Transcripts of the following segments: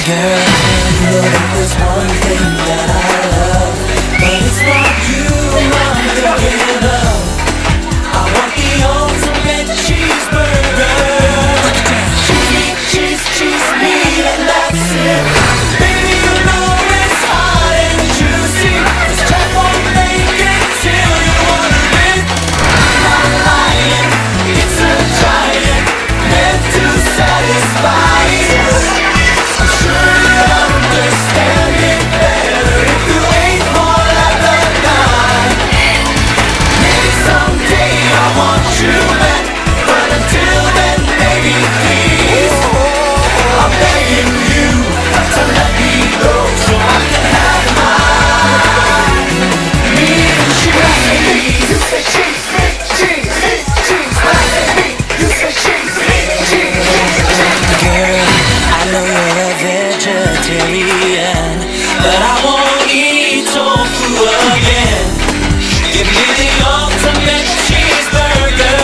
Girl, you know that there's one thing that I love, but it's not you I'm thinking of. I want the ultimate cheeseburger. Cheese, meat, and that's it. Baby, you know it's hot and juicy. This chop won't make it till you order it. I'm not lying, it's a giant, meant to satisfy you. I'm sure you'll understand it better if you ate more like a guy. Maybe someday I want you back, but until then, baby, please, I'm begging you to let me go so I can have mine. Me and cheese. You say cheese, cheese, cheese. When I say me, you say cheese, cheese. Girl, I know you're a vegetarian, but I won't eat tofu again. Give me the ultimate cheeseburger.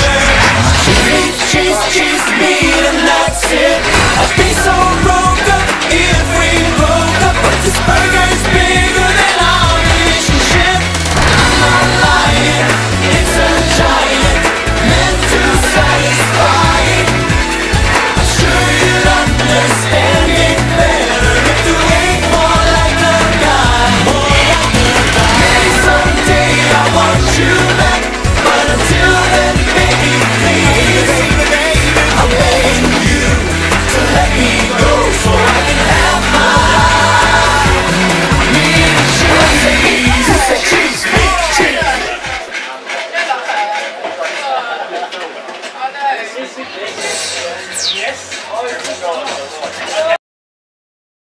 Cheese, meat, and that's it. I'd be so broke up if we broke up, but this burger's bigger than our relationship. I'm not lying, it's a giant, meant to satisfy. I'm sure you'll understand it better if you ate more like a guy. Maybe someday I want you back, but until then, baby, please, I'm begging you to let me go so I can have mine. Me and cheese. You say cheese, cheese. Yes.